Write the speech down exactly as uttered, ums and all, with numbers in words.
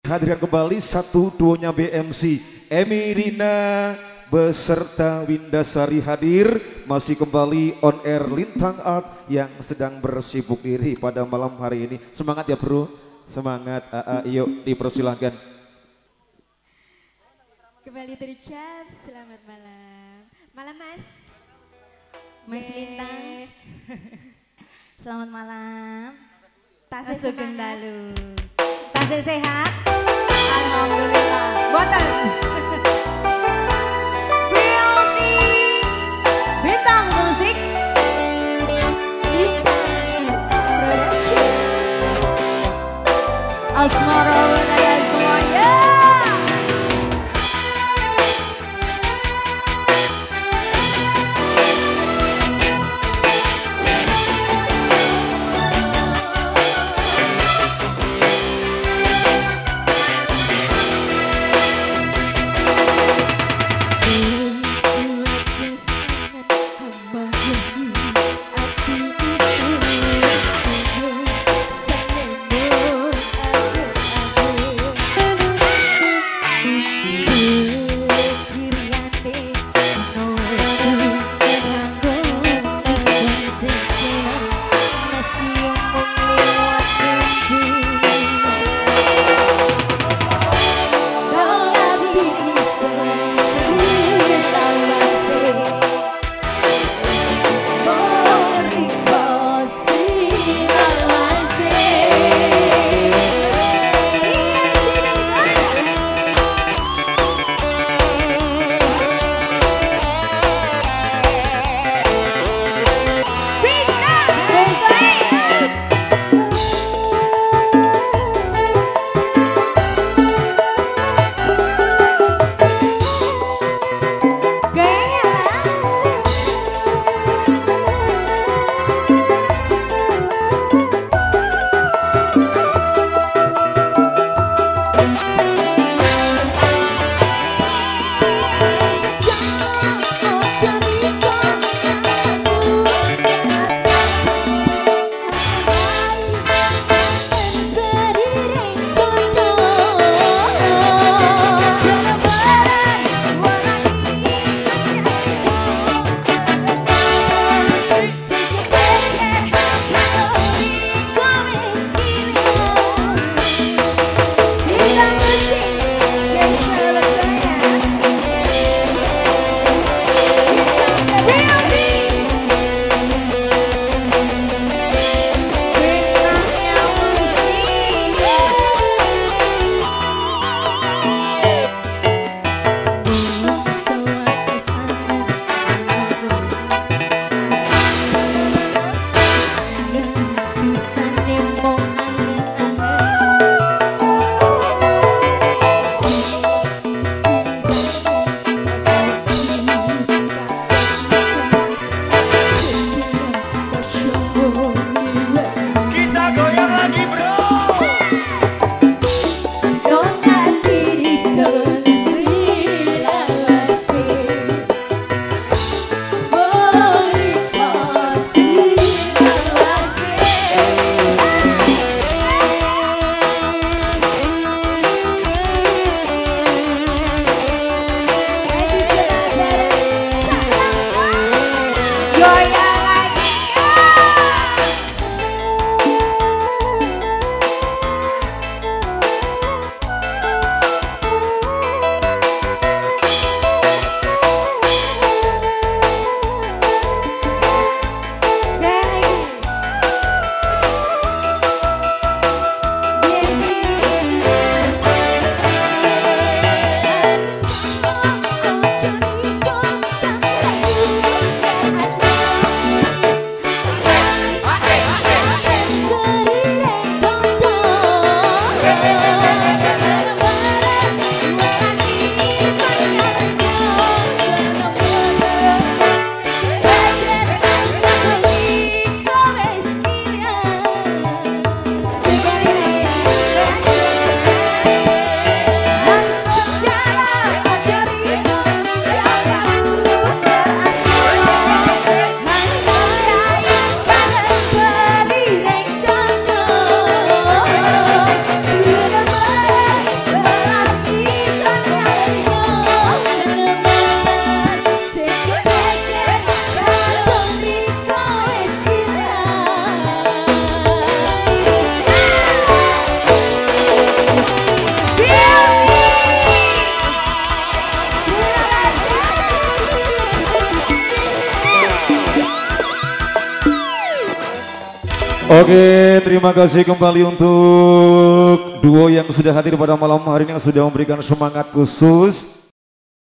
Hadirkan kembali satu duonya B M C Emi Rina beserta Windasari hadir masih kembali on air Lintang Art yang sedang bersibuk diri pada malam hari ini. Semangat ya bro, semangat. A A, yuk dipersilahkan. Kembali terucap selamat malam. Malam Mas. Mas Lintang. Selamat malam. Tasnya Sugeng semangat. dalu. Tasnya sehat. Alhamdulillah. Boten. Bintang musik. Bintang Production. Asmara Wadaya semuanya. Bintang Oke, terima kasih kembali untuk duo yang sudah hadir pada malam hari ini yang sudah memberikan semangat khusus.